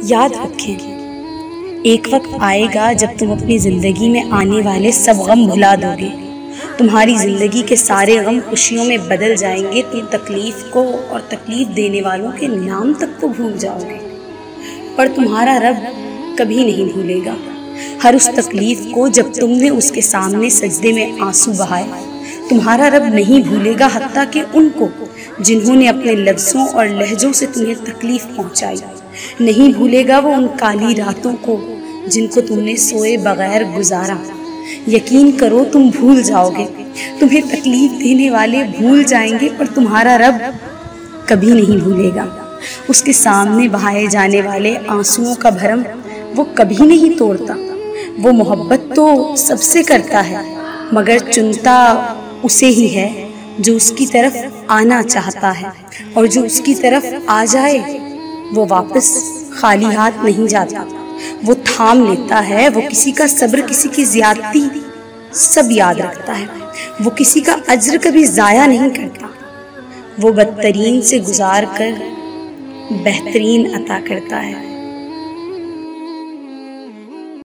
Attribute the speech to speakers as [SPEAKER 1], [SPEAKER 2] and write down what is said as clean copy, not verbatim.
[SPEAKER 1] یاد رکھیں، ایک وقت آئے گا جب تم اپنی زندگی میں آنے والے سب غم بھلا دو گے۔ تمہاری زندگی کے سارے غم خوشیوں میں بدل جائیں گے، تم تکلیف کو اور تکلیف دینے والوں کے نام تک کو بھول جاؤ گے، پر تمہارا رب کبھی نہیں بھولے گا ہر اس تکلیف کو جب تم نے اس کے سامنے سجدے میں آنسو بہائے۔ تمہارا رب نہیں بھولے گا حتیٰ کہ ان کو جنہوں نے اپنے لفظوں اور لہجوں سے تمہیں تکلیف پہنچائی۔ نہیں بھولے گا وہ ان کالی راتوں کو جن کو تم نے سوئے بغیر گزارا۔ یقین کرو تم بھول جاؤ گے، تمہیں تکلیف دینے والے بھول جائیں گے، پر تمہارا رب کبھی نہیں بھولے گا۔ اس کے سامنے بہائے جانے والے آنسوؤں کا بھرم وہ کبھی نہیں توڑتا۔ وہ محبت تو سب سے کرتا ہے، مگر چنتا اسے ہی ہے جو اس کی طرف آنا چاہتا ہے، اور جو اس کی طرف آ جائے وہ واپس خالی ہاتھ نہیں جاتا۔ وہ تھام لیتا ہے، وہ کسی کا صبر، کسی کی زیادتی سب یاد رکھتا ہے، وہ کسی کا اجر کبھی ضائع نہیں کرتا۔ وہ بدترین سے گزار کر بہترین عطا کرتا ہے۔